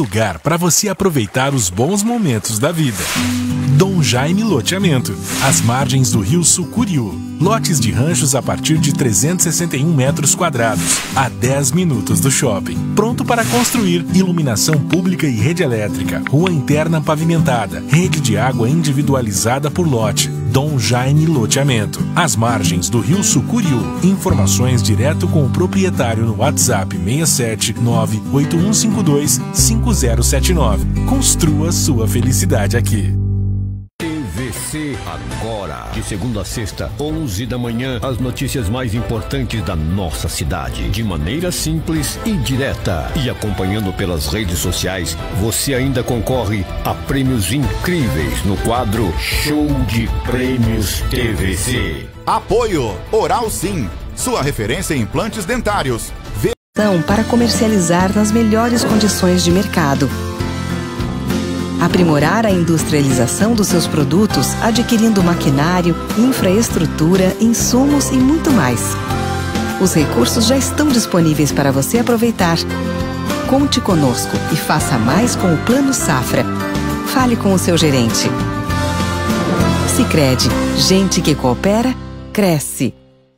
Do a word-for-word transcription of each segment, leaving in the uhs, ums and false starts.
lugar para você aproveitar os bons momentos da vida. Dom Jaime Loteamento, às margens do rio Sucuriú. Lotes de ranchos a partir de trezentos e sessenta e um metros quadrados, a dez minutos do shopping. Pronto para construir, iluminação pública e rede elétrica, rua interna pavimentada, rede de água individualizada por lote. Dom Jaime Loteamento, às margens do rio Sucuriú. Informações direto com o proprietário no WhatsApp seis sete nove oito um cinco dois cinco zero sete nove. Construa sua felicidade aqui. T V C agora, de segunda a sexta, onze da manhã, as notícias mais importantes da nossa cidade, de maneira simples e direta. E acompanhando pelas redes sociais, você ainda concorre a prêmios incríveis no quadro Show de Prêmios T V C. Apoio Oral Sim, sua referência em implantes dentários. Ve- Para comercializar nas melhores condições de mercado. Aprimorar a industrialização dos seus produtos, adquirindo maquinário, infraestrutura, insumos e muito mais. Os recursos já estão disponíveis para você aproveitar. Conte conosco e faça mais com o Plano Safra. Fale com o seu gerente. Sicredi, gente que coopera, cresce.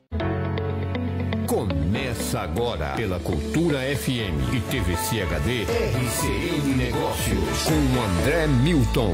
Começa agora pela Cultura F M e T V C H D, R C N Negócios, com André Milton.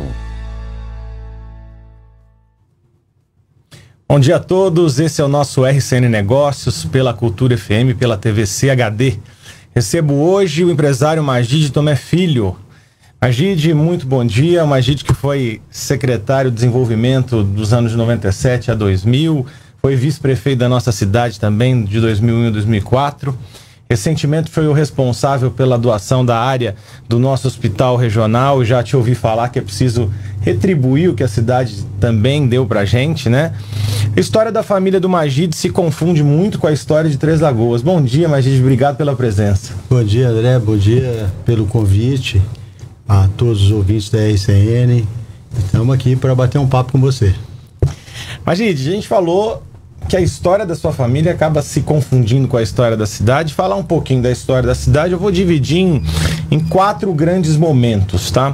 Bom dia a todos, esse é o nosso R C N Negócios, pela Cultura F M, pela T V C H D. Recebo hoje o empresário Magide Tomé Filho. Magide, muito bom dia. Magide que foi secretário de desenvolvimento dos anos de noventa e sete a dois mil, foi vice-prefeito da nossa cidade também de dois mil e um a dois mil e quatro. Recentemente foi o responsável pela doação da área do nosso hospital regional. Já te ouvi falar que é preciso retribuir o que a cidade também deu pra gente, né? A história da família do Magide se confunde muito com a história de Três Lagoas. Bom dia, Magide, obrigado pela presença. Bom dia, André, bom dia pelo convite a todos os ouvintes da R C N. Estamos aqui para bater um papo com você. Magide, a gente falou que a história da sua família acaba se confundindo com a história da cidade. Falar um pouquinho da história da cidade, eu vou dividir em, em quatro grandes momentos, tá?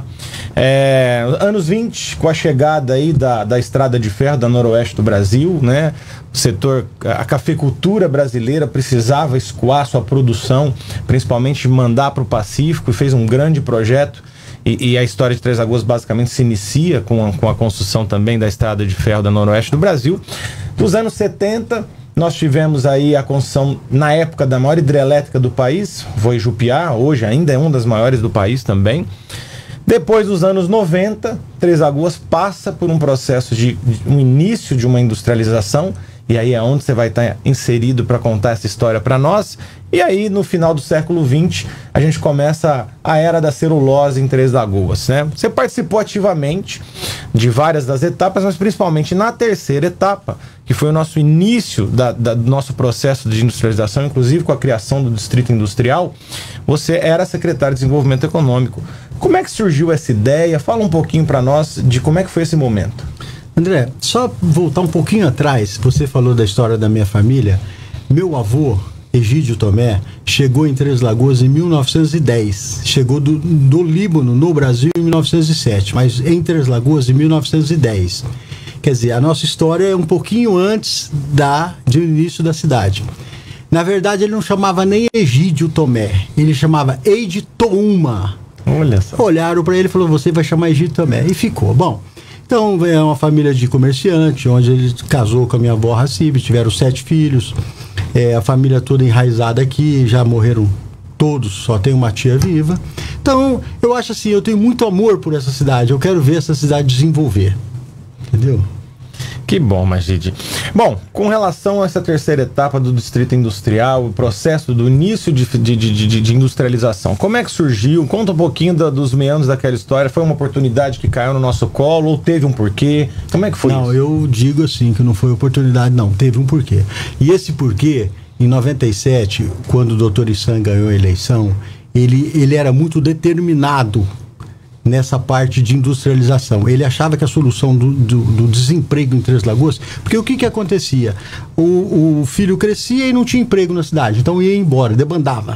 É, anos vinte, com a chegada aí da, da estrada de ferro da Noroeste do Brasil, né? O setor, a cafeicultura brasileira precisava escoar sua produção, principalmente mandar para o Pacífico, e fez um grande projeto. E, e a história de Três Lagoas basicamente se inicia com a, com a construção também da estrada de ferro da Noroeste do Brasil. Dos anos setenta, nós tivemos aí a construção, na época, da maior hidrelétrica do país, Voijupiá, hoje ainda é uma das maiores do país também. Depois dos anos noventa, Três Lagoas passa por um processo de, de um início de uma industrialização, e aí é onde você vai estar inserido para contar essa história para nós. E aí, no final do século vinte, a gente começa a era da celulose em Três Lagoas, né? Você participou ativamente de várias das etapas, mas principalmente na terceira etapa, que foi o nosso início da, da, do nosso processo de industrialização, inclusive com a criação do Distrito Industrial. Você era secretário de Desenvolvimento Econômico. Como é que surgiu essa ideia? Fala um pouquinho para nós de como é que foi esse momento. André, só voltar um pouquinho atrás, você falou da história da minha família. Meu avô, Egídio Tomé, chegou em Três Lagoas em mil novecentos e dez. Chegou do, do Líbano, no Brasil, em mil novecentos e sete, mas em Três Lagoas em mil novecentos e dez. Quer dizer, a nossa história é um pouquinho antes da, do início da cidade. Na verdade, ele não chamava nem Egídio Tomé, ele chamava Eide Touma. Olha só. Olharam para ele e falaram, você vai chamar Egídio Tomé. E ficou. Bom, então é uma família de comerciante, onde ele casou com a minha avó Racibe, tiveram sete filhos, é, a família toda enraizada aqui, já morreram todos, só tem uma tia viva. Então, eu acho assim, eu tenho muito amor por essa cidade, eu quero ver essa cidade desenvolver, entendeu? Que bom, Magide. Bom, com relação a essa terceira etapa do Distrito Industrial, o processo do início de, de, de, de industrialização, como é que surgiu? Conta um pouquinho da, dos meandros daquela história. Foi uma oportunidade que caiu no nosso colo ou teve um porquê? Como é que foi não, isso? Não, eu digo assim que não foi oportunidade, não. Teve um porquê. E esse porquê, em noventa e sete, quando o doutor Issan ganhou a eleição, ele, ele era muito determinado nessa parte de industrialização. Ele achava que a solução do, do, do desemprego em Três Lagoas, porque o que que acontecia? O, o filho crescia e não tinha emprego na cidade, então ia embora, debandava,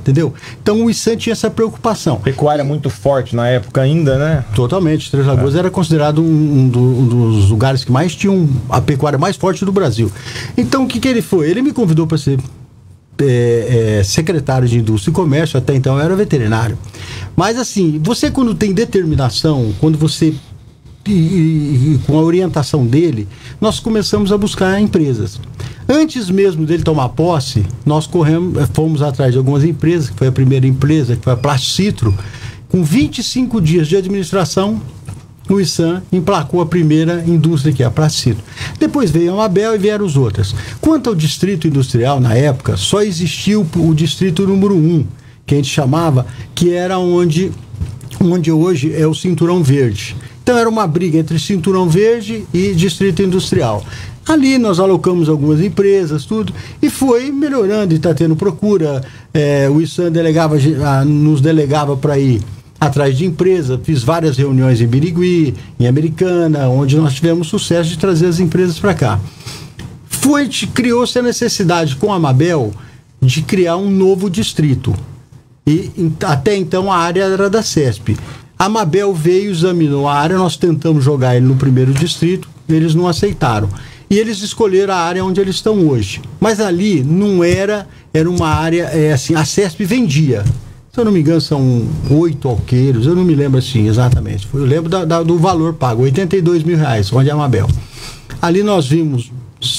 entendeu? Então o Isam tinha essa preocupação. Pecuária muito forte na época ainda, né? Totalmente. Três Lagoas é. era considerado um, um, do, um dos lugares que mais tinham a pecuária mais forte do Brasil. Então o que que ele foi? Ele me convidou para ser é, é, secretário de Indústria e Comércio, até então eu era veterinário. Mas assim, você quando tem determinação, quando você e, e, e com a orientação dele, nós começamos a buscar empresas. Antes mesmo dele tomar posse, nós corremos, fomos atrás de algumas empresas, que foi a primeira empresa, que foi a Plastcitro. Com vinte e cinco dias de administração, o Isam emplacou a primeira indústria, que é a Plastcitro. Depois veio a Mabel e vieram os outros. Quanto ao distrito industrial, na época, só existia o, o distrito número um, que a gente chamava, que era onde, onde hoje é o Cinturão Verde. Então era uma briga entre Cinturão Verde e distrito industrial. Ali nós alocamos algumas empresas, tudo, e foi melhorando, e está tendo procura. É, o Isam delegava, nos delegava para ir atrás de empresa. Fiz várias reuniões em Birigui, em Americana, onde nós tivemos sucesso de trazer as empresas para cá. Foi, criou-se a necessidade com a Mabel de criar um novo distrito. E até então a área era da CESP. A Mabel veio, examinou a área, nós tentamos jogar ele no primeiro distrito, eles não aceitaram. E eles escolheram a área onde eles estão hoje. Mas ali não era, era uma área, é, assim, a CESP vendia. Se eu não me engano, são oito alqueiros, eu não me lembro assim exatamente. Eu lembro da, da, do valor pago, oitenta e dois mil reais, onde é a Mabel. Ali nós vimos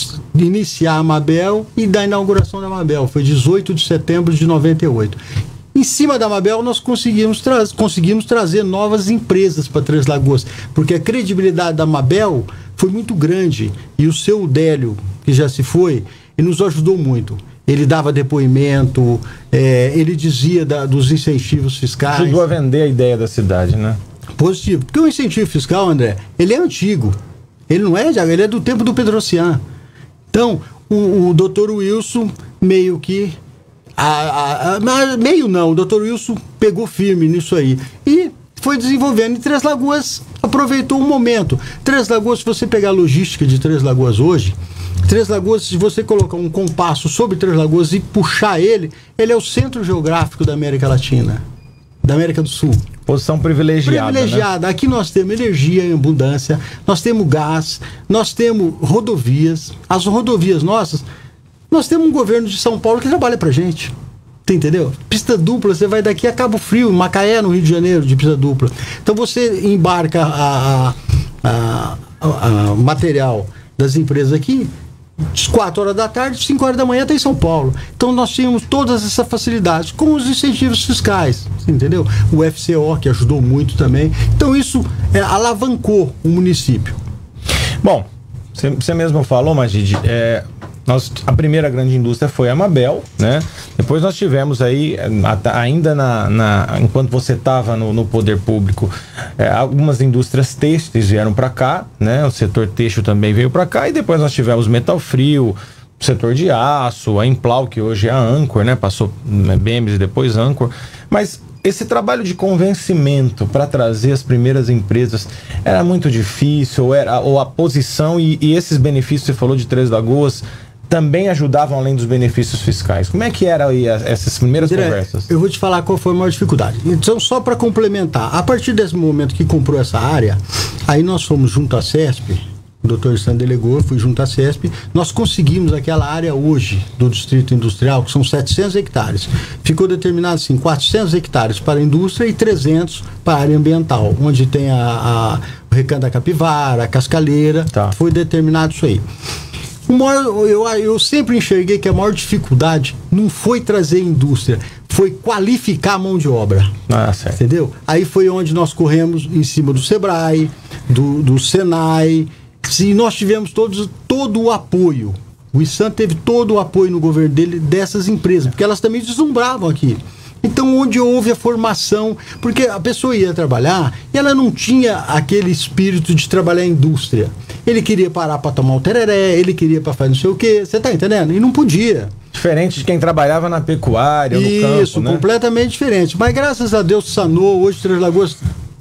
iniciar a Mabel e da inauguração da Mabel, foi dezoito de setembro de noventa e oito. Em cima da Mabel, nós conseguimos, tra conseguimos trazer novas empresas para Três Lagoas, porque a credibilidade da Mabel foi muito grande, e o seu Délio, que já se foi, ele nos ajudou muito. Ele dava depoimento, é, ele dizia da, dos incentivos fiscais. Ajudou a vender a ideia da cidade, né? Positivo. Porque o incentivo fiscal, André, ele é antigo. Ele não é, ele é do tempo do Pedrocian. Então, o, o doutor Wilson meio que... A, a, a, meio não, o doutor Wilson pegou firme nisso aí. E foi desenvolvendo. E Três Lagoas aproveitou o momento. Três Lagoas, se você pegar a logística de Três Lagoas hoje, Três Lagoas, se você colocar um compasso sobre Três Lagoas e puxar ele, ele é o centro geográfico da América Latina, da América do Sul. Posição privilegiada. Privilegiada. Né? Aqui nós temos energia em abundância, nós temos gás, nós temos rodovias. As rodovias nossas, nós temos um governo de São Paulo que trabalha pra gente. Entendeu? Pista dupla, você vai daqui a Cabo Frio, Macaé, no Rio de Janeiro, de pista dupla. Então você embarca a, a, a, a, a material das empresas aqui, quatro horas da tarde, cinco horas da manhã está em São Paulo. Então nós tínhamos todas essas facilidades com os incentivos fiscais, entendeu? O F C O, que ajudou muito também. Então isso é, alavancou o município. Bom, você mesmo falou, Magide, é, nós, a primeira grande indústria foi a Mabel, né? Depois nós tivemos aí, ainda na, na, enquanto você estava no, no poder público, é, algumas indústrias têxteis vieram para cá, né? O setor têxtil também veio para cá, e depois nós tivemos Metal Frio, o setor de aço, a Implau, que hoje é a Ancor, né? Passou B M W e depois Ancor. Mas esse trabalho de convencimento para trazer as primeiras empresas era muito difícil, ou, era, ou a posição e, e esses benefícios que você falou de Três Lagoas também ajudavam além dos benefícios fiscais. Como é que eram aí essas primeiras André, conversas? Eu vou te falar qual foi a maior dificuldade. Então, só para complementar, a partir desse momento que comprou essa área, aí nós fomos junto à CESP, o doutor Isam delegou, fui junto à CESP, nós conseguimos aquela área hoje do Distrito Industrial, que são setecentos hectares. Ficou determinado assim, quatrocentos hectares para a indústria e trezentos para a área ambiental, onde tem a, a, o Recanto da Capivara, a Cascaleira, tá. Foi determinado isso aí. O maior, eu, eu sempre enxerguei que a maior dificuldade não foi trazer indústria, foi qualificar a mão de obra. Ah, certo. Entendeu? Aí foi onde nós corremos em cima do Sebrae, do, do Senai, e nós tivemos todos, todo o apoio. O Isam teve todo o apoio no governo dele dessas empresas, porque elas também deslumbravam aqui. Então, onde houve a formação, porque a pessoa ia trabalhar e ela não tinha aquele espírito de trabalhar em indústria. Ele queria parar para tomar um tereré, ele queria para fazer não sei o quê, você tá entendendo? E não podia. Diferente de quem trabalhava na pecuária, no campo, né? Isso, completamente diferente. Mas graças a Deus sanou, hoje Três Lagoas está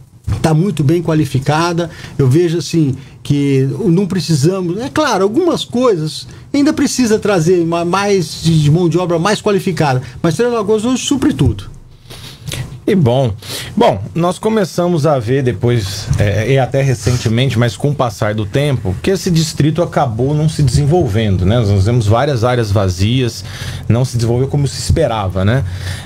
está muito bem qualificada. Eu vejo assim que não precisamos, é claro, algumas coisas ainda precisa trazer mais de mão de obra mais qualificada, mas Três Lagoas hoje supre tudo. E bom, bom, nós começamos a ver depois, é, e até recentemente, mas com o passar do tempo, que esse distrito acabou não se desenvolvendo, né? Nós vemos várias áreas vazias, não se desenvolveu como se esperava, né?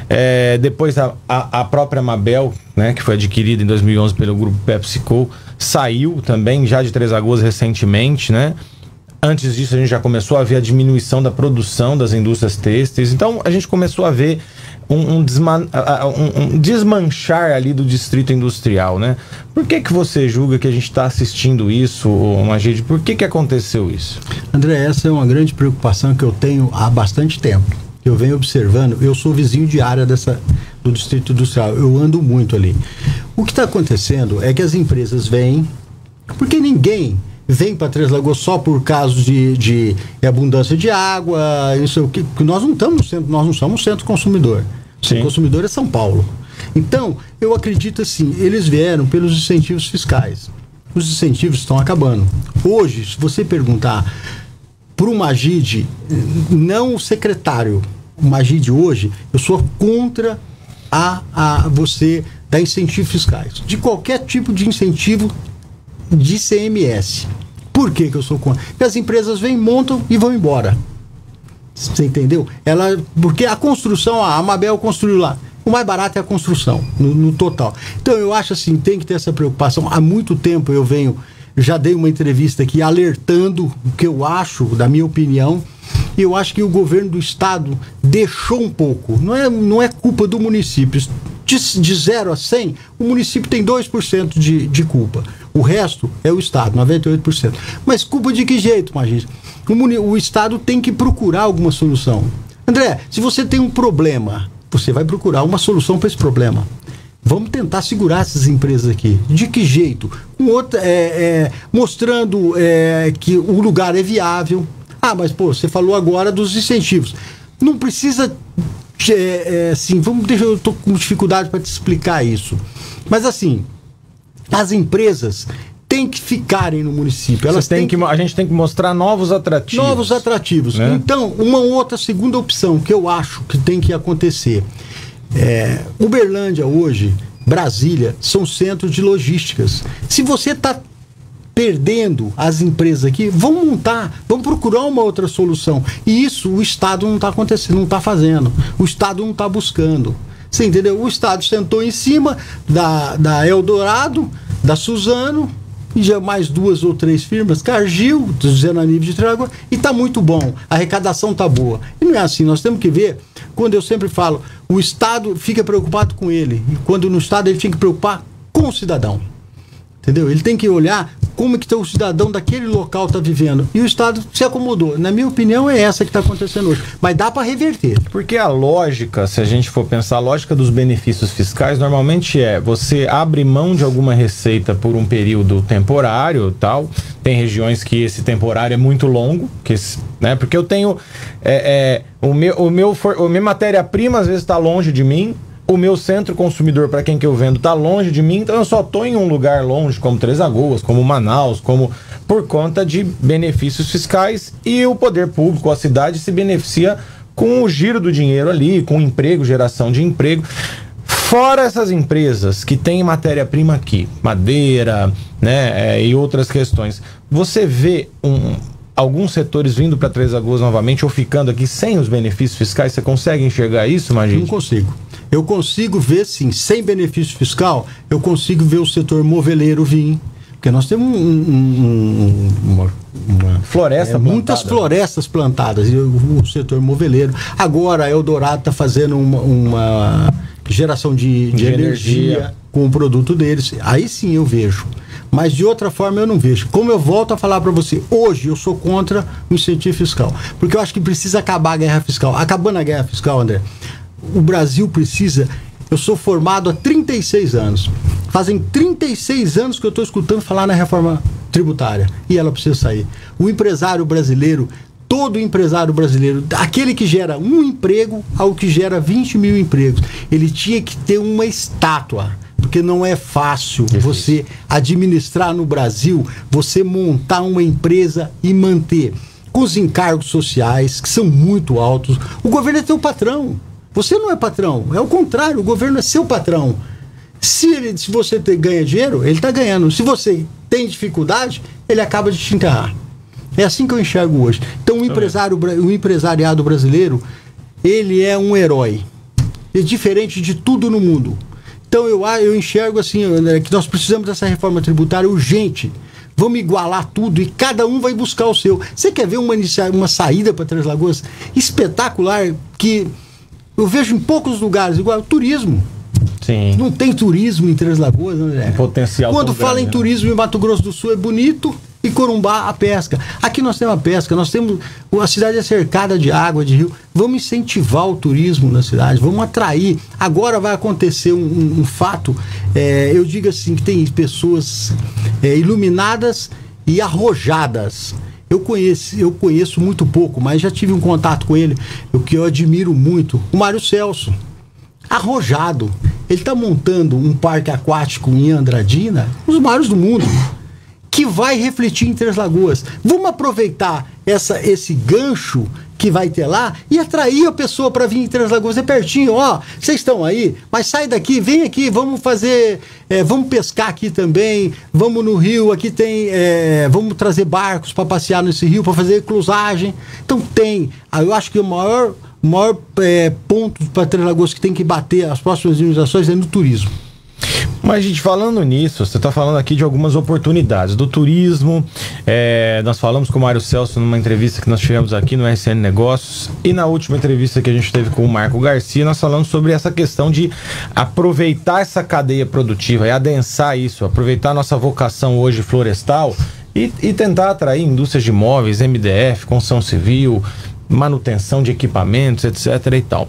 É, depois a, a, a própria Mabel, né, que foi adquirida em dois mil e onze pelo grupo PepsiCo, saiu também já de Três Lagoas recentemente, né? Antes disso a gente já começou a ver a diminuição da produção das indústrias têxteis, então a gente começou a ver Um, um, desman, um, um desmanchar ali do distrito industrial, né? Por que que você julga que a gente está assistindo isso, Magide? Por que que aconteceu isso? André, essa é uma grande preocupação que eu tenho há bastante tempo. Eu venho observando, eu sou vizinho de área dessa, do distrito industrial, eu ando muito ali. O que está acontecendo é que as empresas vêm, porque ninguém vem para Três Lagoas só por causa de, de abundância de água, isso que nós não estamos no centro, nós não somos um centro consumidor. O centro consumidor é São Paulo. Então, eu acredito assim, eles vieram pelos incentivos fiscais. Os incentivos estão acabando. Hoje, se você perguntar para o Magide, não o secretário, o Magide hoje, eu sou contra a, a você dar incentivos fiscais. De qualquer tipo de incentivo de I C M S. Por que que eu sou contra? Porque as empresas vêm, montam e vão embora. Você entendeu? Ela, porque a construção, a Mabel construiu lá. O mais barato é a construção, no, no total. Então eu acho assim, tem que ter essa preocupação. Há muito tempo eu venho, já dei uma entrevista aqui alertando o que eu acho, da minha opinião, e eu acho que o governo do estado deixou um pouco. Não é, não é culpa do município. De, de zero a cem, o município tem dois por cento de, de culpa. O resto é o estado, noventa e oito por cento. Mas culpa de que jeito, Magícia? O, o estado tem que procurar alguma solução. André, se você tem um problema, você vai procurar uma solução para esse problema. Vamos tentar segurar essas empresas aqui. De que jeito? Com outra, é, é, mostrando é, que o lugar é viável. Ah, mas pô, você falou agora dos incentivos. Não precisa... É, é, assim, vamos, deixa, eu estou com dificuldade para te explicar isso. Mas assim, as empresas têm que ficarem no município. Elas têm que, a gente tem que mostrar novos atrativos. Novos atrativos. Né? Então, uma outra segunda opção que eu acho que tem que acontecer. É, Uberlândia hoje, Brasília, são centros de logísticas. Se você está perdendo as empresas aqui, vamos montar, vamos procurar uma outra solução. E isso o Estado não está acontecendo, não está fazendo. O Estado não está buscando. Você entendeu? O Estado sentou em cima da, da Eldorado, da Suzano, e já mais duas ou três firmas, Cargill, do Zenanive de Três Lagoas, e está muito bom. A arrecadação está boa. E não é assim, nós temos que ver, quando eu sempre falo, o Estado fica preocupado com ele, e quando no Estado ele tinha que preocupar com o cidadão. Entendeu? Ele tem que olhar como que o cidadão daquele local está vivendo. E o Estado se acomodou. Na minha opinião, é essa que está acontecendo hoje. Mas dá para reverter. Porque a lógica, se a gente for pensar, a lógica dos benefícios fiscais normalmente é você abre mão de alguma receita por um período temporário, tal. Tem regiões que esse temporário é muito longo, que esse, né? Porque eu tenho é, é, o meu, o meu, for, a minha matéria-prima às vezes está longe de mim. O meu centro consumidor, para quem que eu vendo, está longe de mim, então eu só estou em um lugar longe, como Três Lagoas, como Manaus, como por conta de benefícios fiscais, e o poder público, a cidade, se beneficia com o giro do dinheiro ali, com emprego, geração de emprego. Fora essas empresas que têm matéria-prima aqui, madeira, né, é, e outras questões, você vê um... alguns setores vindo para Três Lagoas novamente ou ficando aqui sem os benefícios fiscais? Você consegue enxergar isso, Magide? Não consigo. Eu consigo ver, sim, sem benefício fiscal, eu consigo ver o setor moveleiro vir. Porque nós temos um, um, uma, uma floresta é, muitas florestas plantadas, e o, o setor moveleiro. Agora a Eldorado está fazendo uma, uma geração de, de, de energia, energia com o produto deles. Aí sim eu vejo. Mas de outra forma eu não vejo. Como eu volto a falar para você, hoje eu sou contra o incentivo fiscal. Porque eu acho que precisa acabar a guerra fiscal. Acabando a guerra fiscal, André, o Brasil precisa... Eu sou formado há trinta e seis anos. Fazem trinta e seis anos que eu estou escutando falar na reforma tributária. E ela precisa sair. O empresário brasileiro, todo empresário brasileiro, aquele que gera um emprego ao que gera vinte mil empregos, ele tinha que ter uma estátua. Porque porque não é fácil Difícil. você administrar no Brasil, você montar uma empresa e manter com os encargos sociais, que são muito altos. O governo é teu patrão. Você não é patrão. É o contrário, o governo é seu patrão. Se, ele, se você te, ganha dinheiro, ele está ganhando. Se você tem dificuldade, ele acaba de te enterrar. É assim que eu enxergo hoje. Então, o, empresário, o empresariado brasileiro, ele é um herói. É diferente de tudo no mundo. Então, eu, eu enxergo assim, André, que nós precisamos dessa reforma tributária urgente. Vamos igualar tudo e cada um vai buscar o seu. Você quer ver uma, uma saída para Três Lagoas espetacular, que eu vejo em poucos lugares, igual o turismo. Sim. Não tem turismo em Três Lagoas, André. Um potencial. Quando fala grande, em turismo em Mato Grosso do Sul é bonito, e Corumbá a pesca. Aqui nós temos a pesca, nós temos. A cidade é cercada de água, de rio. Vamos incentivar o turismo na cidade, vamos atrair. Agora vai acontecer um, um, um fato, é, eu digo assim, que tem pessoas é, iluminadas e arrojadas. Eu conheço, eu conheço muito pouco, mas já tive um contato com ele, o que eu admiro muito, o Mário Celso. Arrojado. Ele está montando um parque aquático em Andradina, um dos maiores do mundo, que vai refletir em Três Lagoas. Vamos aproveitar essa, esse gancho que vai ter lá e atrair a pessoa para vir em Três Lagoas. É pertinho, ó, vocês estão aí, mas sai daqui, vem aqui, vamos fazer, é, vamos pescar aqui também, vamos no rio, aqui tem, é, vamos trazer barcos para passear nesse rio, para fazer clusagem. Então tem, eu acho que o maior, maior é, ponto para Três Lagoas que tem que bater as próximas administrações é no turismo. Mas, gente, falando nisso, você está falando aqui de algumas oportunidades do turismo. É, nós falamos com o Mário Celso numa entrevista que nós tivemos aqui no R C N Negócios, e na última entrevista que a gente teve com o Marco Garcia, nós falamos sobre essa questão de aproveitar essa cadeia produtiva e adensar isso, aproveitar a nossa vocação hoje florestal e, e tentar atrair indústrias de imóveis, M D F, construção civil, manutenção de equipamentos, etc e tal.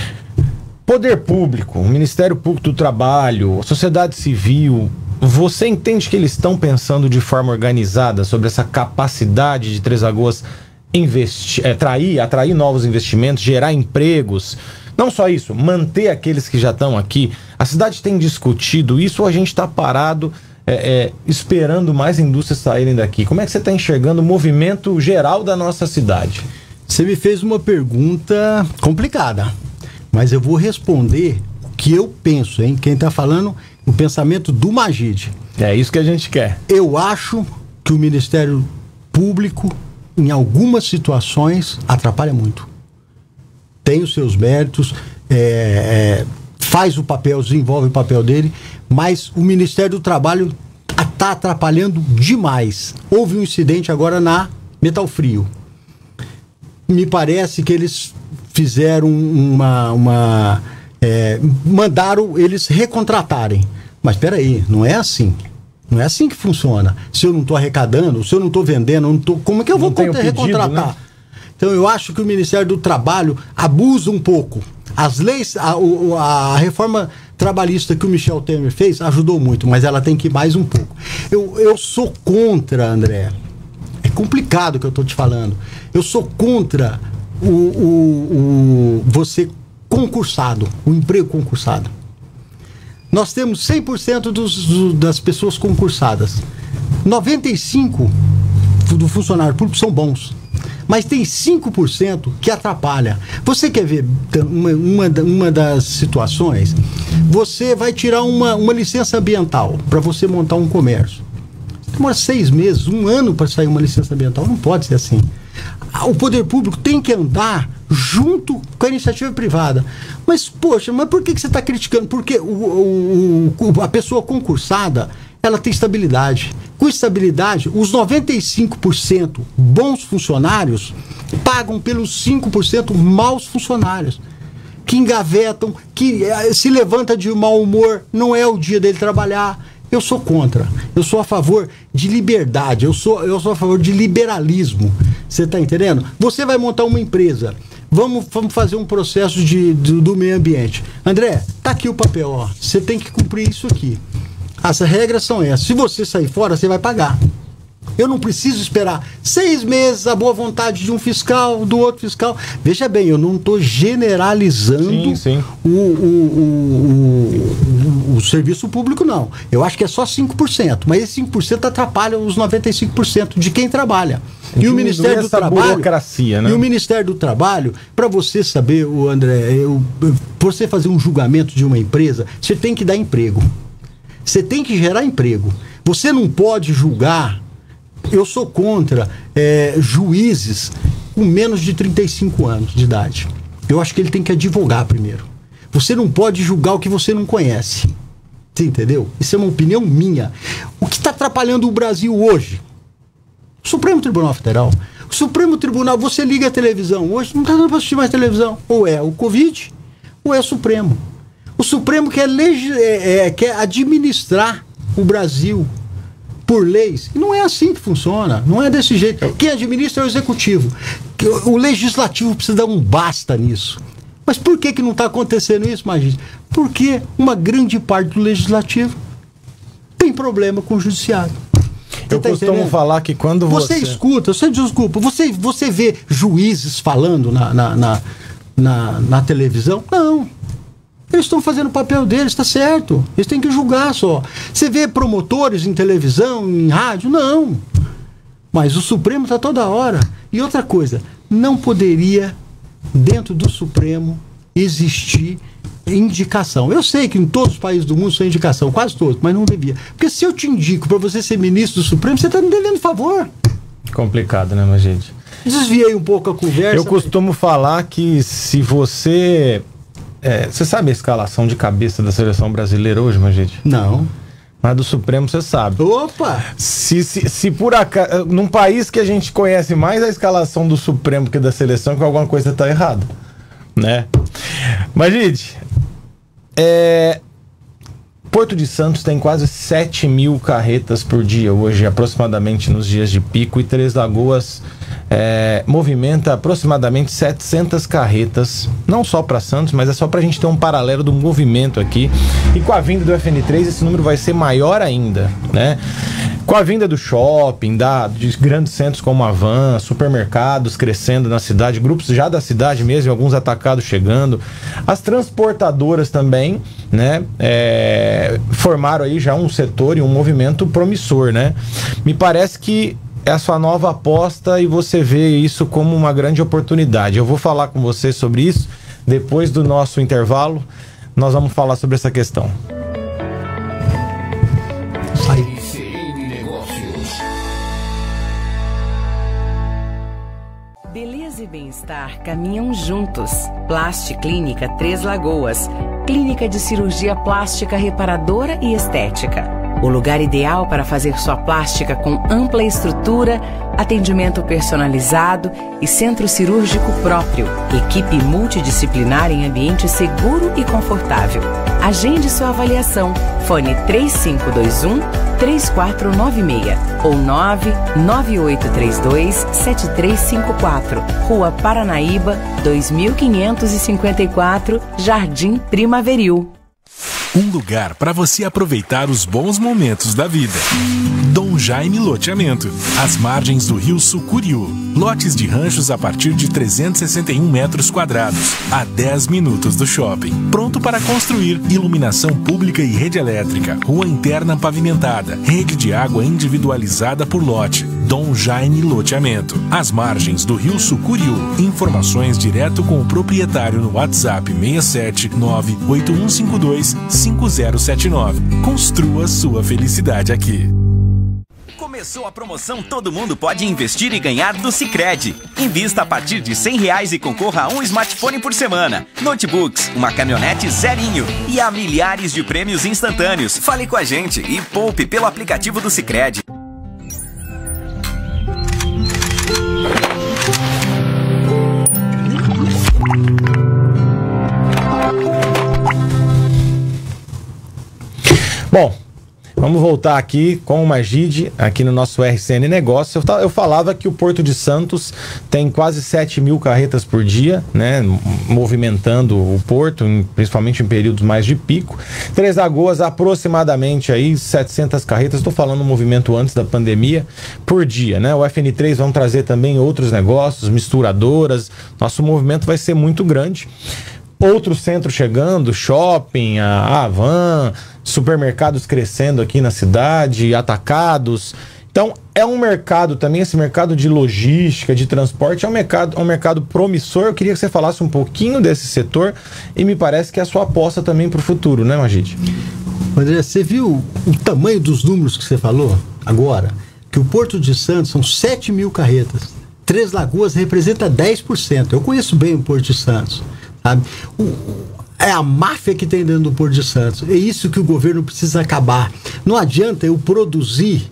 Poder público, o Ministério Público do Trabalho, a sociedade civil, você entende que eles estão pensando de forma organizada sobre essa capacidade de Três Lagoas investir, é, atrair, atrair novos investimentos, gerar empregos? Não só isso, manter aqueles que já estão aqui. A cidade tem discutido isso ou a gente está parado é, é, esperando mais indústrias saírem daqui? Como é que você está enxergando o movimento geral da nossa cidade? Você me fez uma pergunta complicada. Mas eu vou responder o que eu penso, hein? Quem está falando, o pensamento do Magide. É isso que a gente quer. Eu acho que o Ministério Público, em algumas situações, atrapalha muito. Tem os seus méritos, é, é, faz o papel, desenvolve o papel dele, mas o Ministério do Trabalho está atrapalhando demais. Houve um incidente agora na Metal Frio. Me parece que eles fizeram uma... uma é, mandaram eles recontratarem. Mas espera aí, não é assim. Não é assim que funciona. Se eu não estou arrecadando, se eu não estou vendendo, não tô, como é que eu vou contra, pedido, recontratar? Né? Então eu acho que o Ministério do Trabalho abusa um pouco. As leis, a, a, a reforma trabalhista que o Michel Temer fez ajudou muito, mas ela tem que ir mais um pouco. Eu, eu sou contra, André. É complicado o que eu estou te falando. Eu sou contra o, o, o você concursado, o emprego concursado. Nós temos cem por cento dos, do, das pessoas concursadas. noventa e cinco por cento do funcionário público são bons. Mas tem cinco por cento que atrapalha. Você quer ver uma, uma, uma das situações? Você vai tirar uma, uma licença ambiental para você montar um comércio. Demora seis meses, um ano para sair uma licença ambiental. Não pode ser assim. O poder público tem que andar junto com a iniciativa privada. Mas, poxa, mas por que, que você está criticando? Porque o, o, o, a pessoa concursada, ela tem estabilidade. Com estabilidade, os noventa e cinco por cento bons funcionários pagam pelos cinco por cento maus funcionários. Que engavetam, que se levanta de mau humor, não é o dia dele trabalhar. Eu sou contra. Eu sou a favor de liberdade. Eu sou, eu sou a favor de liberalismo. Você está entendendo? Você vai montar uma empresa. Vamos, vamos fazer um processo de, do, do meio ambiente. André, tá aqui o papel, ó. Você tem que cumprir isso aqui. As regras são essas. Se você sair fora, você vai pagar. Eu não preciso esperar seis meses a boa vontade de um fiscal, do outro fiscal. Veja bem, eu não estou generalizando sim, sim. O, o, o, o, serviço público não. Eu acho que é só cinco por cento, mas esse cinco por cento atrapalha os noventa e cinco por cento de quem trabalha. E o Ministério do Trabalho, burocracia, né? E o Ministério do Trabalho, para você saber, o André, eu, você fazer um julgamento de uma empresa, você tem que dar emprego. Você tem que gerar emprego. Você não pode julgar. Eu sou contra é, juízes com menos de trinta e cinco anos de idade. Eu acho que ele tem que advogar primeiro. Você não pode julgar o que você não conhece. Você entendeu? Isso é uma opinião minha. O que está atrapalhando o Brasil hoje? O Supremo Tribunal Federal. O Supremo Tribunal, você liga a televisão hoje, não está dando para assistir mais televisão. Ou é o Covid, ou é o Supremo. O Supremo quer, legi- é, é, quer administrar o Brasil por leis. E não é assim que funciona. Não é desse jeito. Quem administra é o Executivo. O Legislativo precisa dar um basta nisso. Mas por que, que não está acontecendo isso, Magis? Porque uma grande parte do Legislativo tem problema com o Judiciário. Eu tá costumo entendendo? falar que quando você... Você escuta, você desculpa, você, você vê juízes falando na, na, na, na, na televisão? Não. Eles estão fazendo o papel deles, está certo. Eles têm que julgar só. Você vê promotores em televisão, em rádio? Não. Mas o Supremo está toda hora. E outra coisa, não poderia, dentro do Supremo, existir indicação. Eu sei que em todos os países do mundo são indicação, quase todos, mas não devia. Porque se eu te indico para você ser ministro do Supremo, você está me devendo favor. Complicado, né, mas gente? Desviei um pouco a conversa. Eu costumo mas... falar que se você... É, você sabe a escalação de cabeça da seleção brasileira hoje, mas gente? Não. Mas do Supremo você sabe. Opa! Se, se, se por acaso... Num país que a gente conhece mais a escalação do Supremo que da seleção, que alguma coisa está errada. Né? Mas, gente... É... Porto de Santos tem quase sete mil carretas por dia hoje, aproximadamente nos dias de pico, e Três Lagoas é, movimenta aproximadamente setecentas carretas, não só para Santos, mas é só para a gente ter um paralelo do movimento aqui. E com a vinda do F N três esse número vai ser maior ainda, né? Com a vinda do shopping, da, de grandes centros como a Van, supermercados crescendo na cidade, grupos já da cidade mesmo, alguns atacados chegando, as transportadoras também, né, é, formaram aí já um setor e um movimento promissor, né? Me parece que é a sua nova aposta e você vê isso como uma grande oportunidade. Eu vou falar com você sobre isso depois do nosso intervalo. Nós vamos falar sobre essa questão. Sai. Beleza e bem-estar caminham juntos. Plast Clínica Três Lagoas. Clínica de cirurgia plástica reparadora e estética. O lugar ideal para fazer sua plástica com ampla estrutura, atendimento personalizado e centro cirúrgico próprio. Equipe multidisciplinar em ambiente seguro e confortável. Agende sua avaliação. Fone três cinco dois um, três quatro nove seis ou nove nove oito três dois, sete três cinco quatro. Rua Paranaíba, dois mil quinhentos e cinquenta e quatro, Jardim Primaveril. Um lugar para você aproveitar os bons momentos da vida. Dom Jaime Loteamento, às margens do rio Sucuriú. Lotes de ranchos a partir de trezentos e sessenta e um metros quadrados, a dez minutos do shopping. Pronto para construir, iluminação pública e rede elétrica, rua interna pavimentada, rede de água individualizada por lote. Dom Jaime Loteamento, às margens do rio Sucuriú. Informações direto com o proprietário no WhatsApp seis sete nove oito um cinco dois cinco zero sete nove. Construa sua felicidade aqui. Começou a promoção Todo Mundo Pode Investir e Ganhar do Sicredi. Invista a partir de cem reais e concorra a um smartphone por semana, notebooks, uma caminhonete zerinho e a milhares de prêmios instantâneos. Fale com a gente e poupe pelo aplicativo do Sicredi. Bom, vamos voltar aqui com o Magid, aqui no nosso R C N Negócio. Eu, eu falava que o Porto de Santos tem quase sete mil carretas por dia, né, movimentando o porto, em, principalmente em períodos mais de pico. Três Lagoas, aproximadamente aí setecentas carretas, estou falando do movimento antes da pandemia, por dia, né? O F N três vão trazer também outros negócios, misturadoras, nosso movimento vai ser muito grande. outro centro chegando, shopping, a Havan, supermercados crescendo aqui na cidade, atacados. Então, é um mercado também, esse mercado de logística, de transporte, é um mercado, é um mercado promissor. Eu queria que você falasse um pouquinho desse setor e me parece que é a sua aposta também para o futuro, né, Magide? André, você viu o tamanho dos números que você falou agora? Que o Porto de Santos são sete mil carretas. Três Lagoas representa dez por cento. Eu conheço bem o Porto de Santos, sabe? O, é a máfia que tem dentro do Porto de Santos. É isso que o governo precisa acabar. Não adianta eu produzir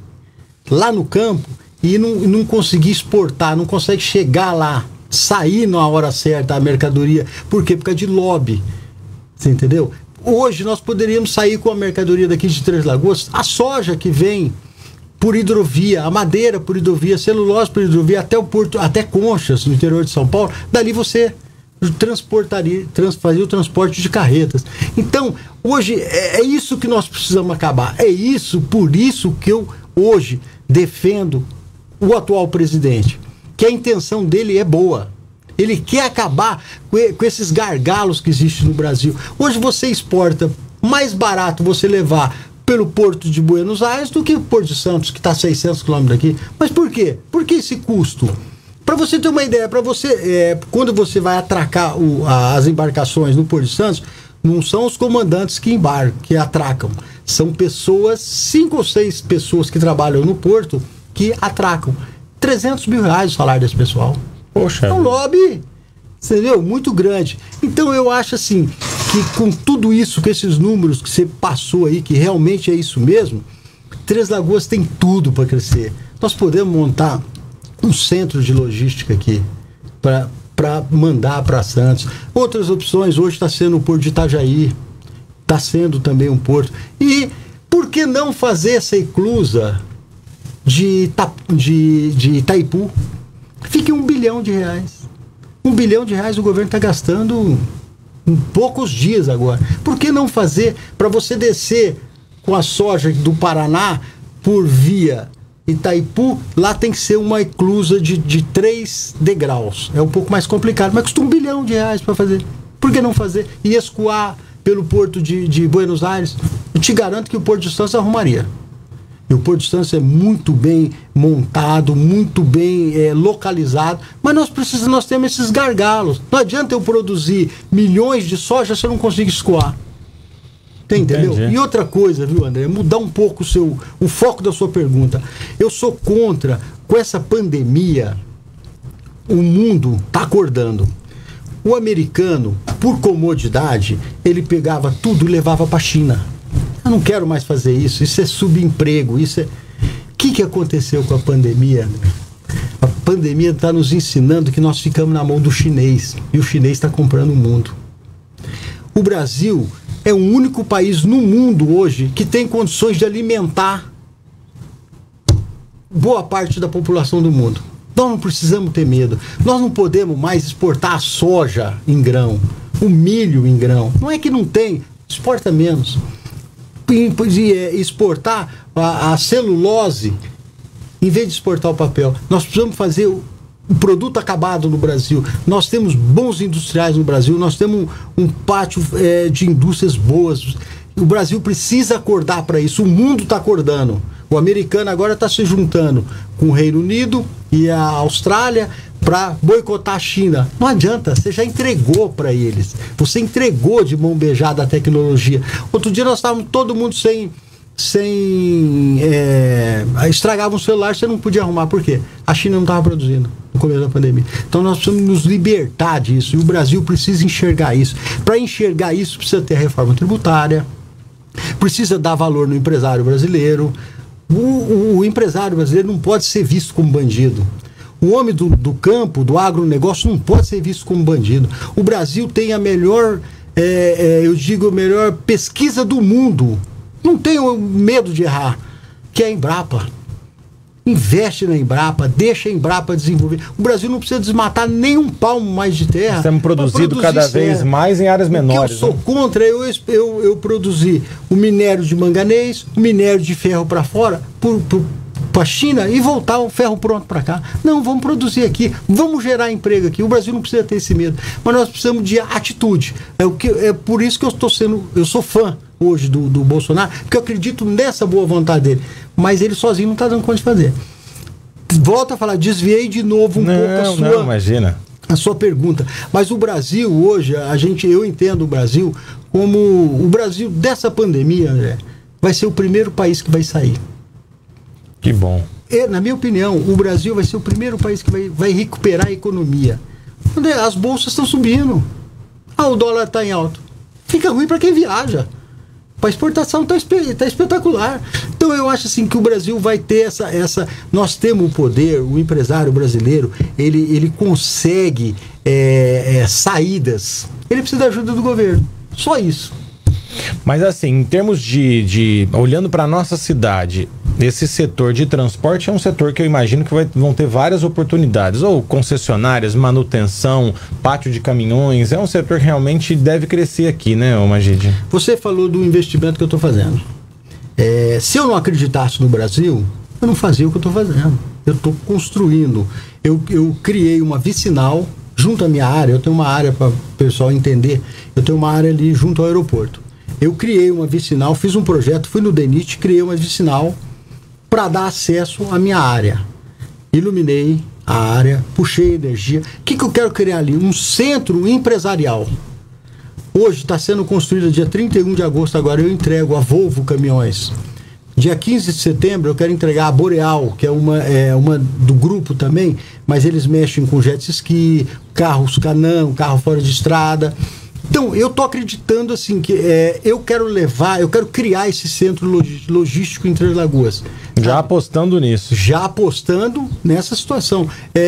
lá no campo e não, não conseguir exportar, não consegue chegar lá, sair na hora certa a mercadoria. Por quê? Por causa de lobby. Você entendeu? Hoje nós poderíamos sair com a mercadoria daqui de Três Lagoas, a soja que vem por hidrovia, a madeira por hidrovia, a celulose por hidrovia, até o Porto, até Conchas, no interior de São Paulo. Dali você transportaria, trans, fazia o transporte de carretas. Então, hoje é, é isso que nós precisamos acabar. É isso, por isso que eu hoje defendo o atual presidente, que a intenção dele é boa. Ele quer acabar com esses gargalos que existem no Brasil. Hoje você exporta mais barato você levar pelo Porto de Buenos Aires do que o Porto de Santos, que está a seiscentos quilômetros daqui. Mas por quê? Por que esse custo? Para você ter uma ideia, para você, é, quando você vai atracar o, a, as embarcações no Porto de Santos, não são os comandantes que embarcam, que atracam. São pessoas, cinco ou seis pessoas que trabalham no porto que atracam. trezentos mil reais o salário desse pessoal. Poxa. É um lobby, entendeu? Muito grande. Então eu acho assim, que com tudo isso, com esses números que você passou aí, que realmente é isso mesmo, Três Lagoas tem tudo para crescer. Nós podemos montar um centro de logística aqui para para mandar para Santos. Outras opções, hoje está sendo o Porto de Itajaí, está sendo também um porto. E por que não fazer essa inclusa de, Ita, de, de Itaipu? Fique um bilhão de reais. Um bilhão de reais o governo está gastando em poucos dias agora. Por que não fazer para você descer com a soja do Paraná por via Itaipu? Lá tem que ser uma inclusa de, de três degraus. É um pouco mais complicado, mas custa um bilhão de reais para fazer. Por que não fazer? E escoar pelo Porto de, de Buenos Aires? Eu te garanto que o Porto de Santos arrumaria. E o Porto de Santos é muito bem montado, muito bem é, localizado, mas nós precisamos, nós temos esses gargalos. Não adianta eu produzir milhões de soja se eu não consigo escoar. Entendeu? Entendi. E outra coisa, viu, André? Mudar um pouco o, seu, o foco da sua pergunta. Eu sou contra, com essa pandemia, o mundo está acordando. O americano, por comodidade, ele pegava tudo e levava para a China. Eu não quero mais fazer isso, isso é subemprego, isso é... O que, que aconteceu com a pandemia? A pandemia está nos ensinando que nós ficamos na mão do chinês, e o chinês está comprando o mundo. O Brasil é o único país no mundo hoje que tem condições de alimentar boa parte da população do mundo. Nós não precisamos ter medo. Nós não podemos mais exportar a soja em grão, o milho em grão. Não é que não tem, exporta menos. Exportar a, a celulose em vez de exportar o papel. Nós precisamos fazer o, o produto acabado no Brasil. Nós temos bons industriais no Brasil, nós temos um, um pátio é, de indústrias boas. O Brasil precisa acordar para isso. O mundo está acordando. O americano agora está se juntando com o Reino Unido e a Austrália para boicotar a China. Não adianta, você já entregou para eles. Você entregou de mão beijada a tecnologia. Outro dia nós estávamos todo mundo sem... sem é, estragava um celular, você não podia arrumar. Por quê? A China não estava produzindo no começo da pandemia. Então nós precisamos nos libertar disso. E o Brasil precisa enxergar isso. Para enxergar isso, precisa ter a reforma tributária, precisa dar valor no empresário brasileiro. O, o, o empresário brasileiro não pode ser visto como bandido. O homem do, do campo, do agronegócio, não pode ser visto como bandido. O Brasil tem a melhor, é, é, eu digo, a melhor pesquisa do mundo. Não tenho medo de errar, que é a Embrapa. Investe na Embrapa, deixa a Embrapa desenvolver. O Brasil não precisa desmatar nem um palmo mais de terra. Estamos produzindo cada vez mais em áreas menores. O que eu sou né? contra eu, eu, eu produzir o minério de manganês, o minério de ferro para fora, por, por, para a China e voltar o ferro pronto para cá. Não, vamos produzir aqui, vamos gerar emprego aqui. O Brasil não precisa ter esse medo, mas nós precisamos de atitude. É, o que, é por isso que eu estou sendo, eu sou fã hoje do, do Bolsonaro, porque eu acredito nessa boa vontade dele, mas ele sozinho não está dando conta de fazer. Volto a falar, desviei de novo um não, pouco a sua, não, imagina. a sua pergunta. Mas o Brasil hoje, a gente, eu entendo o Brasil como o Brasil dessa pandemia, André, vai ser o primeiro país que vai sair. Que bom. E, na minha opinião, o Brasil vai ser o primeiro país que vai, vai recuperar a economia. André, as bolsas estão subindo. Ah, o dólar está em alto. Fica ruim para quem viaja. Para exportação está tá espetacular. Então eu acho assim que o Brasil vai ter essa, essa... Nós temos o poder, o empresário brasileiro, ele, ele consegue é, é, saídas. Ele precisa da ajuda do governo. Só isso. Mas assim, em termos de... de olhando para a nossa cidade, esse setor de transporte é um setor que eu imagino que vai, vão ter várias oportunidades. Ou concessionárias, manutenção, pátio de caminhões. É um setor que realmente deve crescer aqui, né, Magide? Você falou do investimento que eu estou fazendo. É, se eu não acreditasse no Brasil, eu não fazia o que eu estou fazendo. Eu estou construindo. Eu, eu criei uma vicinal junto à minha área. Eu tenho uma área para o pessoal entender. Eu tenho uma área ali junto ao aeroporto. Eu criei uma vicinal, fiz um projeto, fui no DENIT, criei uma vicinal para dar acesso à minha área. Iluminei a área, puxei energia. O que, que eu quero criar ali? Um centro empresarial. Hoje está sendo construído dia trinta e um de agosto, agora eu entrego a Volvo Caminhões. Dia quinze de setembro eu quero entregar a Boreal, que é uma, é uma do grupo também, mas eles mexem com jet ski, carros canão, carro fora de estrada. Então, eu estou acreditando assim que é, eu quero levar, eu quero criar esse centro logístico em Três Lagoas. Já apostando nisso. Já apostando nessa situação.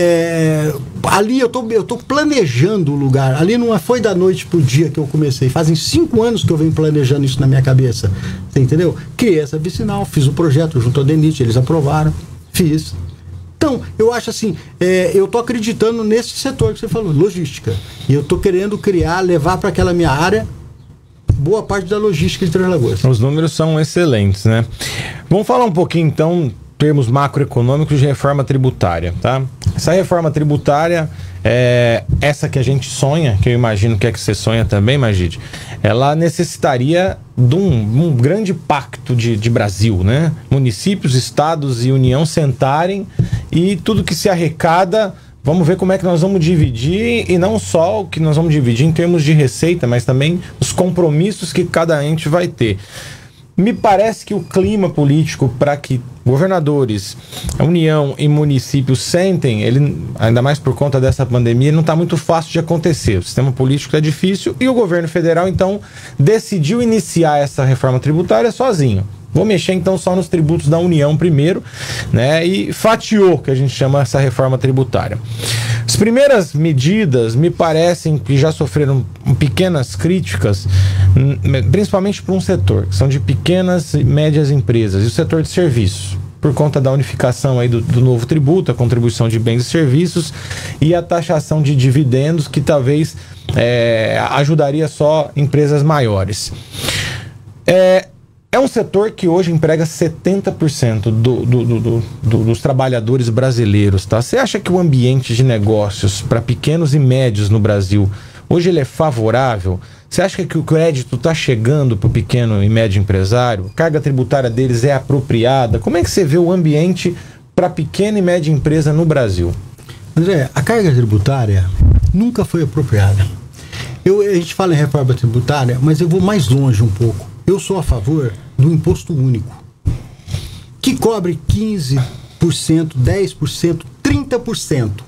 É, ali eu tô, eu tô planejando o lugar. Ali não foi da noite pro dia que eu comecei. Fazem cinco anos que eu venho planejando isso na minha cabeça. Você entendeu? Criei essa vicinal, fiz o projeto junto ao DENIT, eles aprovaram, fiz. Então, eu acho assim, é, eu tô acreditando nesse setor que você falou, logística. E eu tô querendo criar, levar para aquela minha área boa parte da logística de Três Lagoas. Os números são excelentes, né? Vamos falar um pouquinho, então, termos macroeconômicos de reforma tributária, tá? Essa reforma tributária, é, essa que a gente sonha, que eu imagino que é que você sonha também, Magide, ela necessitaria de um, um grande pacto de, de Brasil, né? Municípios, estados e União sentarem e tudo que se arrecada, vamos ver como é que nós vamos dividir, e não só o que nós vamos dividir em termos de receita, mas também os compromissos que cada ente vai ter. Me parece que o clima político para que governadores, a União e municípios sentem, ele, ainda mais por conta dessa pandemia, não está muito fácil de acontecer. O sistema político é difícil e o governo federal, então, decidiu iniciar essa reforma tributária sozinho. Vou mexer então só nos tributos da União primeiro, né? E fatiou, que a gente chama essa reforma tributária. As primeiras medidas me parecem que já sofreram pequenas críticas, principalmente por um setor, que são de pequenas e médias empresas, e o setor de serviços, por conta da unificação aí do, do novo tributo, a contribuição de bens e serviços e a taxação de dividendos, que talvez é, ajudaria só empresas maiores. É... É um setor que hoje emprega setenta por cento do, do, do, do, do, dos trabalhadores brasileiros, tá? Você acha que o ambiente de negócios para pequenos e médios no Brasil, hoje ele é favorável? Você acha que o crédito está chegando para o pequeno e médio empresário? A carga tributária deles é apropriada? Como é que você vê o ambiente para pequena e média empresa no Brasil? André, a carga tributária nunca foi apropriada. Eu, a gente fala em reforma tributária, mas eu vou mais longe um pouco. Eu sou a favor do imposto único, que cobre quinze por cento, dez por cento, trinta por cento.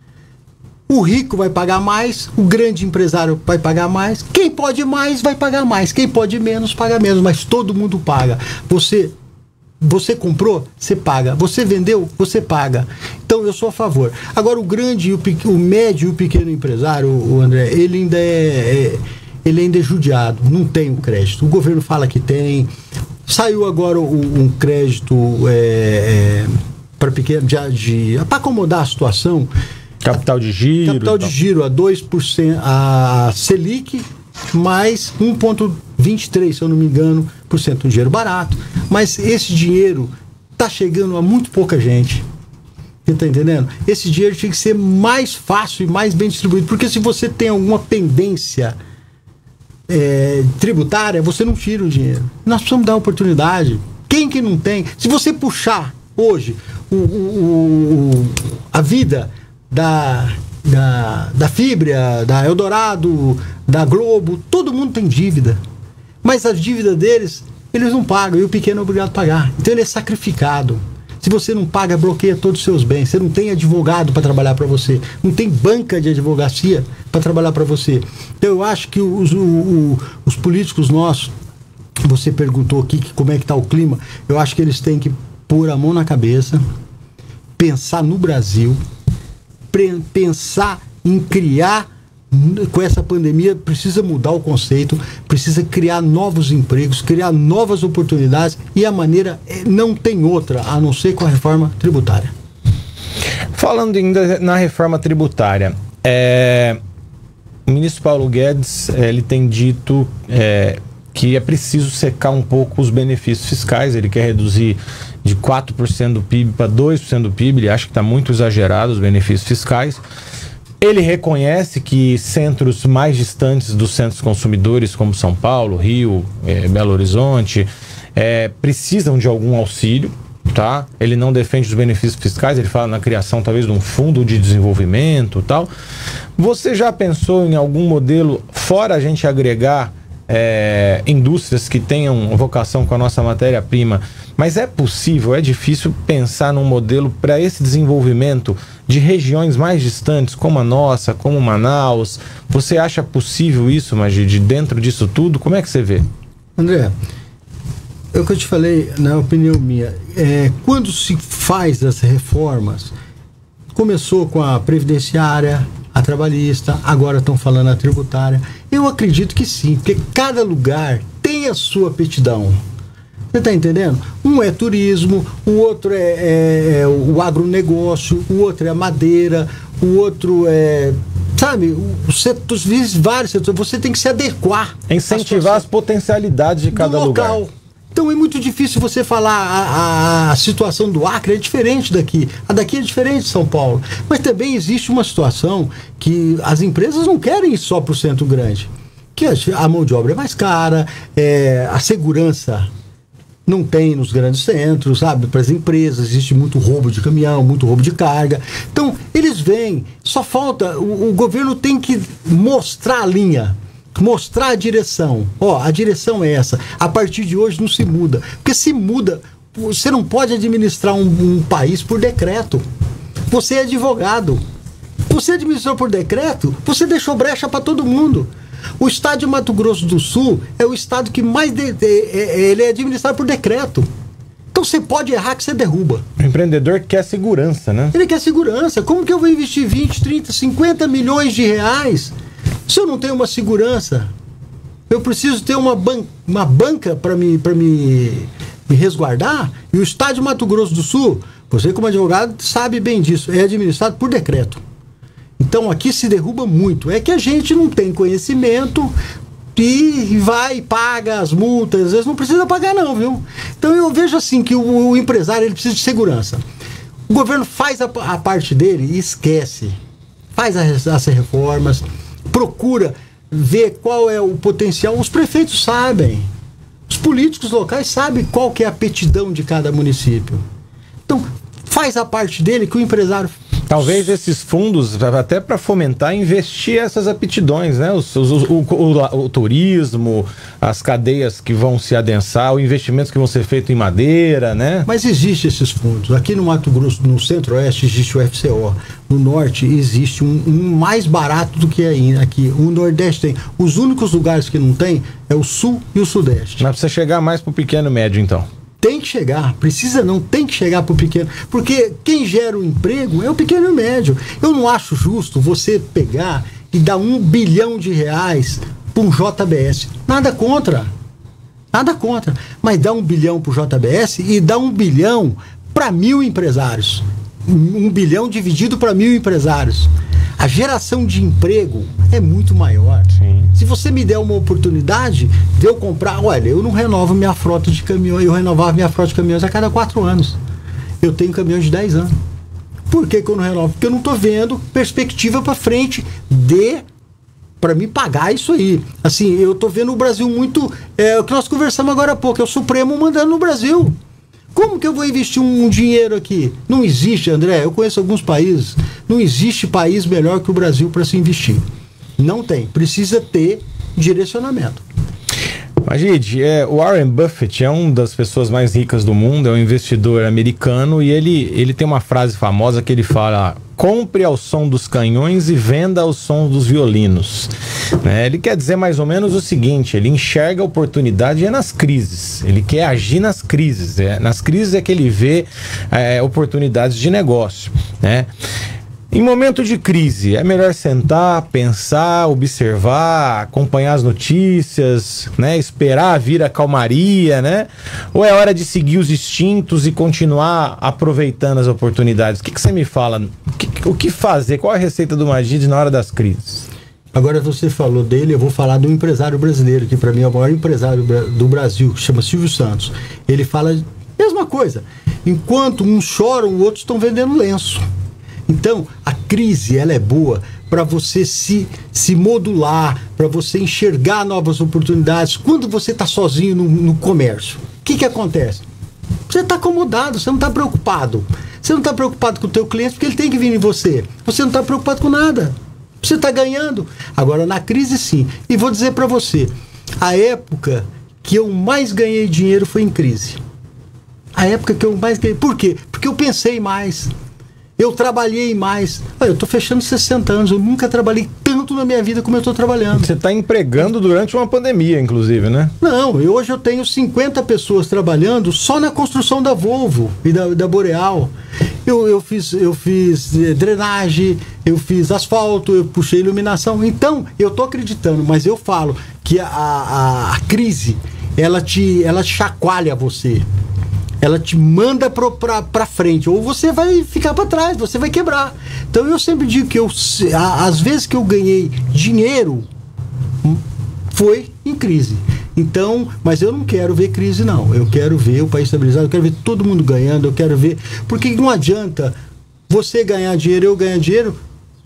O rico vai pagar mais, o grande empresário vai pagar mais, quem pode mais vai pagar mais, quem pode menos paga menos, mas todo mundo paga. Você, você comprou, você paga. Você vendeu, você paga. Então eu sou a favor. Agora o grande, o, o médio e o pequeno empresário, o André, ele ainda é... é ele ainda é judiado, não tem o crédito. O governo fala que tem. Saiu agora um, um crédito é, é, para pequeno, de, de, para acomodar a situação. Capital de giro. Capital de giro a dois por cento, a Selic, mais um vírgula vinte e três, se eu não me engano, por cento. Um dinheiro barato. Mas esse dinheiro tá chegando a muito pouca gente. Você tá entendendo? Esse dinheiro tinha que ser mais fácil e mais bem distribuído, porque se você tem alguma pendência é, tributária, você não tira o dinheiro. Nós precisamos dar oportunidade. Quem que não tem? Se você puxar hoje o, o, o, a vida da, da, da Fibria, da Eldorado, da Globo, todo mundo tem dívida. Mas a dívida deles, eles não pagam, e o pequeno é obrigado a pagar. Então ele é sacrificado. Se você não paga, bloqueia todos os seus bens. Você não tem advogado para trabalhar para você. Não tem banca de advocacia para trabalhar para você. Então eu acho que os, o, o, os políticos nossos, você perguntou aqui que como é que está o clima, eu acho que eles têm que pôr a mão na cabeça, pensar no Brasil, pensar em criar, com essa pandemia, precisa mudar o conceito, precisa criar novos empregos, criar novas oportunidades, e a maneira não tem outra, a não ser com a reforma tributária. Falando ainda na reforma tributária, é, o ministro Paulo Guedes, ele tem dito é, que é preciso secar um pouco os benefícios fiscais. Ele quer reduzir de quatro por cento do P I B para dois por cento do P I B, ele acha que está muito exagerado os benefícios fiscais. Ele reconhece que centros mais distantes dos centros consumidores, como São Paulo, Rio, é, Belo Horizonte, é, precisam de algum auxílio, tá? Ele não defende os benefícios fiscais, ele fala na criação talvez de um fundo de desenvolvimento e tal. Você já pensou em algum modelo, fora a gente agregar é, indústrias que tenham vocação com a nossa matéria-prima, mas é possível, é difícil pensar num modelo para esse desenvolvimento de regiões mais distantes, como a nossa, como Manaus? Você acha possível isso, Magid, de dentro disso tudo? Como é que você vê? André, é o que eu te falei, na opinião minha, é, quando se faz as reformas, começou com a previdenciária, a trabalhista, agora estão falando a tributária. Eu acredito que sim, porque cada lugar tem a sua aptidão. Você está entendendo? Um é turismo, o outro é, é, é o agronegócio, o outro é a madeira, o outro é... Sabe, os setores, vários setores, você tem que se adequar. Incentivar as potencialidades de cada lugar. Então é muito difícil você falar a, a, a situação do Acre é diferente daqui. A daqui é diferente de São Paulo. Mas também existe uma situação que as empresas não querem ir só para o centro grande. Que a mão de obra é mais cara, é, a segurança não tem nos grandes centros, sabe? Para as empresas existe muito roubo de caminhão, muito roubo de carga. Então, eles vêm, só falta, o, o governo tem que mostrar a linha, mostrar a direção. Ó, a direção é essa. A partir de hoje não se muda. Porque se muda, você não pode administrar um, um país por decreto. Você é advogado. Você administrou por decreto, você deixou brecha para todo mundo. O estado de Mato Grosso do Sul é o estado que mais de, de, ele é administrado por decreto. Então você pode errar que você derruba. O empreendedor quer segurança, né? Ele quer segurança. Como que eu vou investir vinte, trinta, cinquenta milhões de reais se eu não tenho uma segurança? Eu preciso ter uma, ban uma banca para me, para me, me resguardar. E o estado de Mato Grosso do Sul, você como advogado sabe bem disso, é administrado por decreto. Então aqui se derruba muito. É que a gente não tem conhecimento e vai e paga as multas. Às vezes não precisa pagar não, viu? Então eu vejo assim que o, o empresário ele precisa de segurança. O governo faz a, a parte dele e esquece. Faz as, as reformas, procura ver qual é o potencial. Os prefeitos sabem. Os políticos locais sabem qual que é a aptidão de cada município. Então faz a parte dele que o empresário... Talvez esses fundos, até para fomentar, investir essas aptidões, né? Os, os, o, o, o turismo, as cadeias que vão se adensar, os investimentos que vão ser feitos em madeira, né? Mas existem esses fundos. Aqui no Mato Grosso, no Centro-Oeste, existe o F C O. No Norte, existe um, um mais barato do que aí, aqui. O Nordeste tem. Os únicos lugares que não tem é o Sul e o Sudeste. Mas precisa chegar mais para o pequeno e médio, então. Tem que chegar, precisa não, tem que chegar para o pequeno, porque quem gera o emprego é o pequeno e médio. Eu não acho justo você pegar e dar um bilhão de reais para um J B S. Nada contra, nada contra, mas dá um bilhão para o J B S e dá um bilhão para mil empresários. Um bilhão dividido para mil empresários. A geração de emprego é muito maior. Sim. Se você me der uma oportunidade de eu comprar, olha, eu não renovo minha frota de caminhões, eu renovava minha frota de caminhões a cada quatro anos. Eu tenho caminhões de dez anos. Por que que eu não renovo? Porque eu não estou vendo perspectiva para frente de para me pagar isso aí. Assim, eu estou vendo o Brasil muito, é o que nós conversamos agora há pouco, é o Supremo mandando no Brasil. Como que eu vou investir um, um dinheiro aqui? Não existe, André, eu conheço alguns países, não existe país melhor que o Brasil para se investir. Não tem, precisa ter direcionamento. Magide, é, o Warren Buffett é uma das pessoas mais ricas do mundo, é um investidor americano e ele, ele tem uma frase famosa que ele fala: compre ao som dos canhões e venda ao som dos violinos. Né? Ele quer dizer mais ou menos o seguinte: ele enxerga a oportunidade é nas crises, ele quer agir nas crises, é, nas crises é que ele vê é, oportunidades de negócio, né? Em momento de crise, é melhor sentar, pensar, observar, acompanhar as notícias, né? Esperar vir a calmaria, né? Ou é hora de seguir os instintos e continuar aproveitando as oportunidades? O que, que você me fala? O que, o que fazer? Qual a receita do Magide na hora das crises? Agora você falou dele, eu vou falar do empresário brasileiro, que para mim é o maior empresário do Brasil, que chama Silvio Santos. Ele fala a mesma coisa. Enquanto uns choram, outros estão vendendo lenço. Então, a crise, ela é boa para você se, se modular, para você enxergar novas oportunidades. Quando você está sozinho no, no comércio, o que, que acontece? Você está acomodado, você não está preocupado. Você não está preocupado com o teu cliente porque ele tem que vir em você. Você não está preocupado com nada. Você está ganhando. Agora, na crise, sim. E vou dizer para você, a época que eu mais ganhei dinheiro foi em crise. A época que eu mais ganhei. Por quê? Porque eu pensei mais. Eu trabalhei mais. Olha, eu estou fechando sessenta anos, eu nunca trabalhei tanto na minha vida como eu estou trabalhando. Você está empregando durante uma pandemia, inclusive, né? Não, eu, hoje eu tenho cinquenta pessoas trabalhando só na construção da Volvo e da, da Boreal. Eu, eu fiz, eu fiz eh, drenagem, eu fiz asfalto, eu puxei iluminação. Então, eu estou acreditando, mas eu falo que a, a, a crise, ela te, ela chacoalha você. Ela te manda pro, pra, pra frente, ou você vai ficar para trás, você vai quebrar. Então eu sempre digo que eu, às vezes que eu ganhei dinheiro foi em crise. Então, mas eu não quero ver crise, não. Eu quero ver o país estabilizado, eu quero ver todo mundo ganhando, eu quero ver. Porque não adianta você ganhar dinheiro, eu ganhar dinheiro,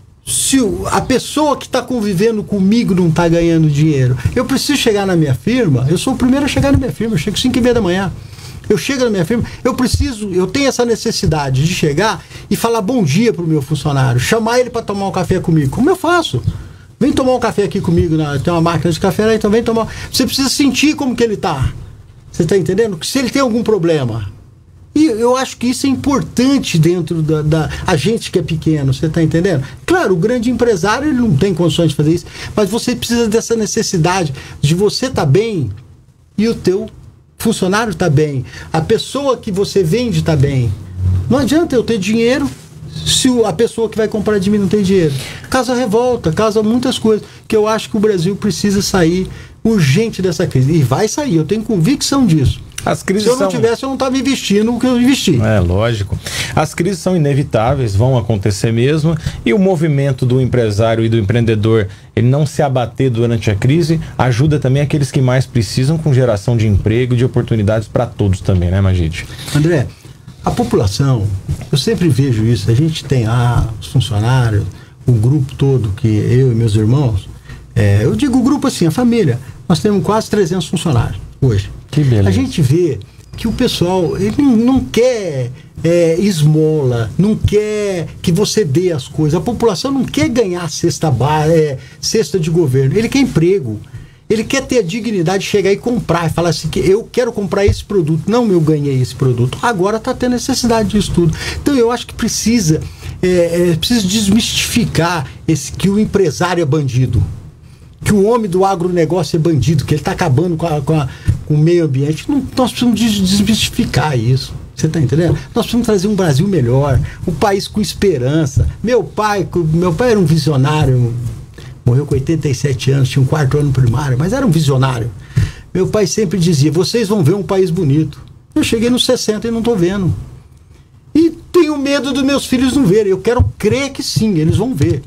se a pessoa que está convivendo comigo não está ganhando dinheiro. Eu preciso chegar na minha firma, eu sou o primeiro a chegar na minha firma, eu chego às cinco e meia da manhã. Eu chego na minha firma, eu preciso, eu tenho essa necessidade de chegar e falar bom dia pro meu funcionário, chamar ele para tomar um café comigo. Como eu faço? Vem tomar um café aqui comigo, na, tem uma máquina de café lá, então vem tomar. Você precisa sentir como que ele tá. Você tá entendendo? Se ele tem algum problema. E eu acho que isso é importante dentro da, da a gente que é pequeno, você tá entendendo? Claro, o grande empresário, ele não tem condições de fazer isso, mas você precisa dessa necessidade de você tá bem e o teu funcionário está bem, a pessoa que você vende está bem. Não adianta eu ter dinheiro se a pessoa que vai comprar de mim não tem dinheiro. Causa revolta, causa muitas coisas, que eu acho que o Brasil precisa sair urgente dessa crise. E vai sair, eu tenho convicção disso. As crises Se eu não são... tivesse, eu não estava investindo o que eu investi. É, lógico. As crises são inevitáveis, vão acontecer mesmo, e o movimento do empresário e do empreendedor, ele não se abater durante a crise, ajuda também aqueles que mais precisam, com geração de emprego e de oportunidades para todos também, né, Magide? André, a população, eu sempre vejo isso, a gente tem lá os funcionários, o grupo todo, que eu e meus irmãos, é, eu digo o grupo assim, a família, nós temos quase trezentos funcionários hoje. Que beleza. A gente vê que o pessoal ele não quer é, esmola, não quer que você dê as coisas. A população não quer ganhar cesta, bar, é, cesta de governo, ele quer emprego. Ele quer ter a dignidade de chegar e comprar, e falar assim, que eu quero comprar esse produto, não eu ganhei esse produto, agora está tendo necessidade disso tudo. Então eu acho que precisa, é, é, precisa desmistificar esse, que o empresário é bandido. Que o homem do agronegócio é bandido, que ele está acabando com, a, com, a, com o meio ambiente. Não, nós precisamos desmistificar isso. Você está entendendo? Nós precisamos trazer um Brasil melhor, um país com esperança. Meu pai, meu pai era um visionário, morreu com oitenta e sete anos, tinha um quarto ano primário, mas era um visionário. Meu pai sempre dizia, vocês vão ver um país bonito. Eu cheguei nos sessenta e não estou vendo. E tenho medo dos meus filhos não verem. Eu quero crer que sim, eles vão ver.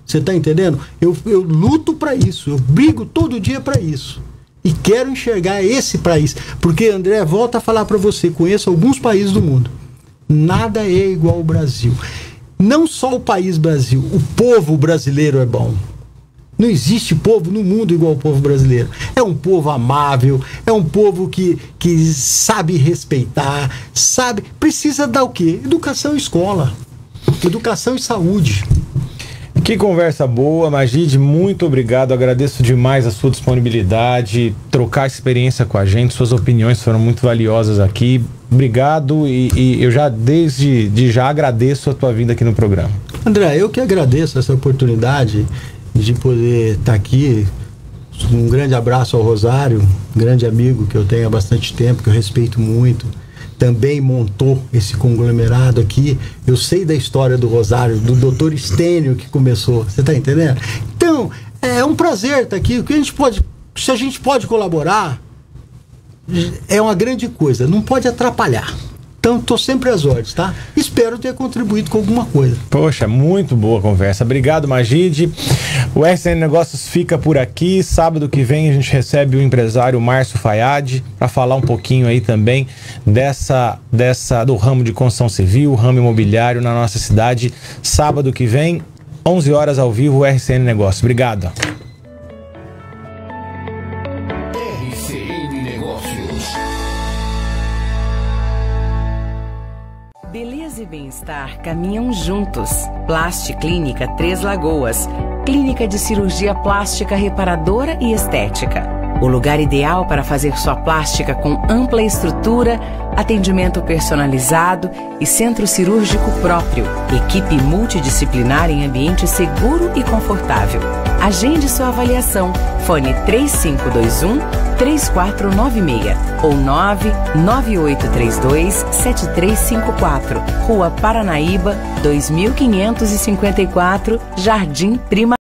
Você tá entendendo? Eu, eu luto para isso, eu brigo todo dia para isso. E quero enxergar esse país. Porque, André, volta a falar para você, conheço alguns países do mundo. Nada é igual ao Brasil. Não só o país Brasil, o povo brasileiro é bom. Não existe povo no mundo igual ao povo brasileiro. É um povo amável, é um povo que, que sabe respeitar, sabe... Precisa dar o quê? Educação e escola. Educação e saúde. Que conversa boa, Magide, muito obrigado, agradeço demais a sua disponibilidade, trocar experiência com a gente, suas opiniões foram muito valiosas aqui, obrigado e, e eu já desde de já agradeço a tua vinda aqui no programa. André, eu que agradeço essa oportunidade de poder estar aqui, um grande abraço ao Rosário, um grande amigo que eu tenho há bastante tempo, que eu respeito muito. Também montou esse conglomerado aqui. Eu sei da história do Rosário, do doutor Estênio que começou. Você está entendendo? Então, é um prazer estar aqui. O que a gente pode, se a gente pode colaborar, é uma grande coisa. Não pode atrapalhar. Então, estou sempre às ordens, tá? Espero ter contribuído com alguma coisa. Poxa, muito boa conversa. Obrigado, Magide. O R C N Negócios fica por aqui. Sábado que vem a gente recebe o empresário Márcio Fayad para falar um pouquinho aí também dessa, dessa, do ramo de construção civil, ramo imobiliário na nossa cidade. Sábado que vem, onze horas ao vivo, o R C N Negócios. Obrigado. R C N Negócios. Beleza e bem-estar caminham juntos. Plast Clínica Três Lagoas. Clínica de cirurgia plástica reparadora e estética. O lugar ideal para fazer sua plástica com ampla estrutura, atendimento personalizado e centro cirúrgico próprio. Equipe multidisciplinar em ambiente seguro e confortável. Agende sua avaliação. Fone três cinco dois um, três quatro nove seis ou nove nove oito três dois, sete três cinco quatro. Rua Paranaíba, dois mil quinhentos e cinquenta e quatro, Jardim Prima.